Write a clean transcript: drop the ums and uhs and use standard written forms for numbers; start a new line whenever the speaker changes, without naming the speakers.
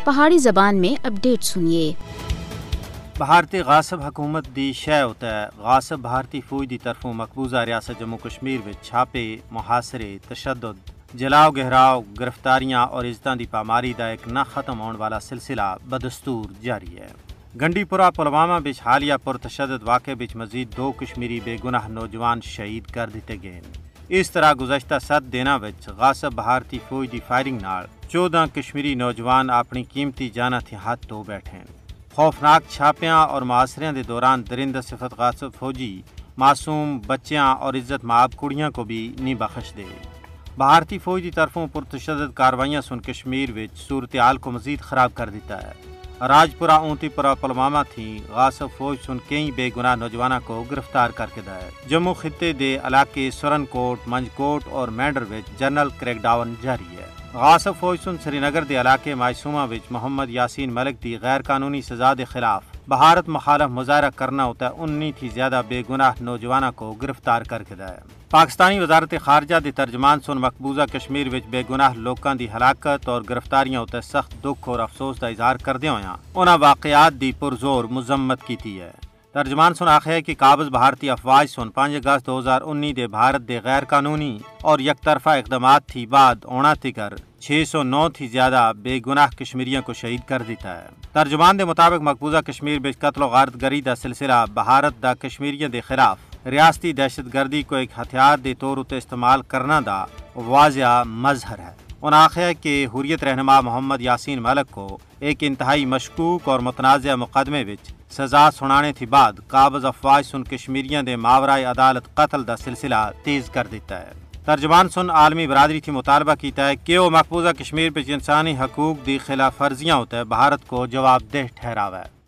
پہاڑی زبان میں اپڈیٹ سنیے۔
بھارتی غاصب حکومت دی شے ہوتا ہے غاصب بھارتی فوج دی طرفوں مقبوضہ ریاست جموں کشمیر وچ چھاپے، محاصرے، تشدد، جلاؤ گہراؤ، گرفتاریاں اور عزتاں دی پاماری دا ایک نہ ختم ہون والا سلسلہ بدستور جاری ہے۔ گنڈی پورہ پلوامہ بچ حالیہ پرتشدد واقعے بچ مزید 2 کشمیری بے گناہ نوجوان شہید کر دیتے گئے۔ اس طرح گزشتہ 7 دنوں وچ غاصب بھارتی فوج دی فائرنگ نال 14 کشمیری نوجوان اپنی قیمتی جاناں تھی ہاتھ دھو بیٹھے۔ خوفناک چھاپیاں اور معاصریاں دے دوران درندہ صفت غاصب فوجی معصوم بچیاں اور عزت مآب کڑیاں کو بھی نہیں بخش دے۔ بھارتی فوج دی طرفوں پرتشدد کاروائیاں سن کشمیر وچ صورتحال کو مزید خراب کر دیتا ہے۔ راجپورہ اونتی پورہ پلوامہ تھی غاصب فوج سن کئی بے گناہ نوجوانوں کو گرفتار کر کے دیا ہے۔ جموں خطے دے علاقے سرن کوٹ، منجکوٹ اور مینڈر وچ جنرل کریک ڈاون جاری ہے۔ غاصب فوج سن سری نگر دے علاقے مائسومہ وچ محمد یاسین ملک دی غیر قانونی سزا دے خلاف بھارت مخالف مظاہرہ کرنا ہوتا ہے 19 تھی زیادہ بے گناہ نوجوانوں کو گرفتار کر کے دیا ہے۔ پاکستانی وزارت خارجہ دے ترجمان سن مقبوضہ کشمیر وچ بے گناہ لوکاں دی ہلاکت اور گرفتاریاں ہوتے سخت دکھ اور افسوس کا اظہار کردے ہویاں انہاں واقعات دی پرزور مذمت کیتی ہے۔ ترجمان سن آخیا کہ قابض بھارتی افواج سن 5 اگست 2019 دے بھارت دے غیر قانونی اور یک طرفہ اقدامات تھی بعد اونا تکر 609 تھی زیادہ بے گناہ کشمیریوں کو شہید کر دیتا ہے۔ ترجمان دے مطابق مقبوضہ کشمیر بچ قتل و غارت گری دا سلسلہ بھارت دا کشمیریوں دے خلاف ریاستی دہشت گردی کو ایک ہتھیار دے طور تے استعمال کرنا دا واضح مظہر ہے۔ انہوں نے آخیا کہ حریت رہنما محمد یاسین ملک کو ایک انتہائی مشکوک اور متنازع مقدمے وچ سزا سنانے تھی بعد قابض افواج سن کشمیریوں دے ماورائے عدالت قتل دا سلسلہ تیز کر دیتا ہے۔ ترجمان سن عالمی برادری تھی مطالبہ کیتا ہے کہ وہ مقبوضہ کشمیر وچ انسانی حقوق دی خلاف ورزیاں ہوتا ہے بھارت کو جواب دہ ٹھہراوا ہے۔